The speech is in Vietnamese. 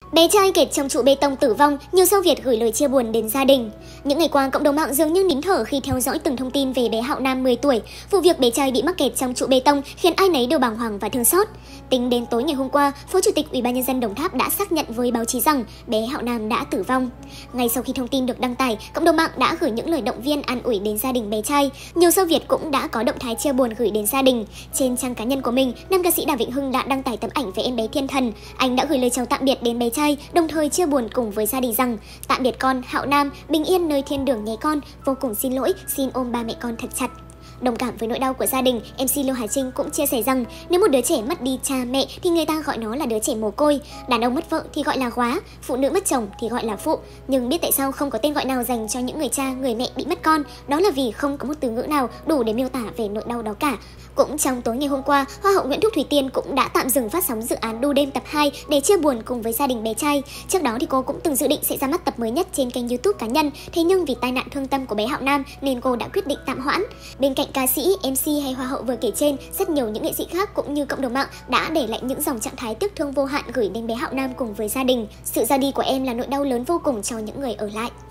Bé trai kẹt trong trụ bê tông tử vong, nhiều sao Việt gửi lời chia buồn đến gia đình. Những ngày qua, cộng đồng mạng dường như nín thở khi theo dõi từng thông tin về bé Hạo Nam 10 tuổi. Vụ việc bé trai bị mắc kẹt trong trụ bê tông khiến ai nấy đều bàng hoàng và thương xót. Tính đến tối ngày hôm qua, Phó Chủ tịch Ủy ban nhân dân Đồng Tháp đã xác nhận với báo chí rằng bé Hạo Nam đã tử vong. Ngay sau khi thông tin được đăng tải, cộng đồng mạng đã gửi những lời động viên an ủi đến gia đình bé trai. Nhiều sao Việt cũng đã có động thái chia buồn gửi đến gia đình. Trên trang cá nhân của mình, nam ca sĩ Đàm Vĩnh Hưng đã đăng tải tấm ảnh về em bé thiên thần. Anh đã gửi lời chào tạm biệt đến bé trai, đồng thời chia buồn cùng với gia đình rằng: tạm biệt con Hạo Nam, bình yên nơi thiên đường nhé con, vô cùng xin lỗi, xin ôm ba mẹ con thật chặt. Đồng cảm với nỗi đau của gia đình, MC Lưu Hà Trinh cũng chia sẻ rằng nếu một đứa trẻ mất đi cha mẹ thì người ta gọi nó là đứa trẻ mồ côi, đàn ông mất vợ thì gọi là góa, phụ nữ mất chồng thì gọi là phụ. Nhưng biết tại sao không có tên gọi nào dành cho những người cha, người mẹ bị mất con? Đó là vì không có một từ ngữ nào đủ để miêu tả về nỗi đau đó cả. Cũng trong tối ngày hôm qua, Hoa hậu Nguyễn Thúc Thủy Tiên cũng đã tạm dừng phát sóng dự án Đu Đêm tập 2 để chia buồn cùng với gia đình bé trai. Trước đó thì cô cũng từng dự định sẽ ra mắt tập mới nhất trên kênh YouTube cá nhân, thế nhưng vì tai nạn thương tâm của bé Hạo Nam nên cô đã quyết định tạm hoãn. Bên cạnh ca sĩ, MC hay Hoa hậu vừa kể trên, rất nhiều những nghệ sĩ khác cũng như cộng đồng mạng đã để lại những dòng trạng thái tiếc thương vô hạn gửi đến bé Hạo Nam cùng với gia đình. Sự ra đi của em là nỗi đau lớn vô cùng cho những người ở lại.